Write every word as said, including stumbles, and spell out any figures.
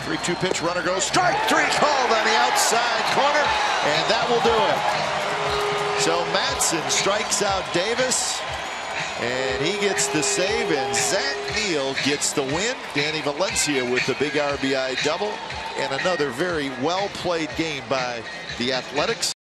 three two pitch, runner goes, strike three called on the outside corner, and that will do it. So Madson strikes out Davis, and he gets the save, and Zach Neal gets the win. Danny Valencia with the big R B I double, and another very well played game by the Athletics.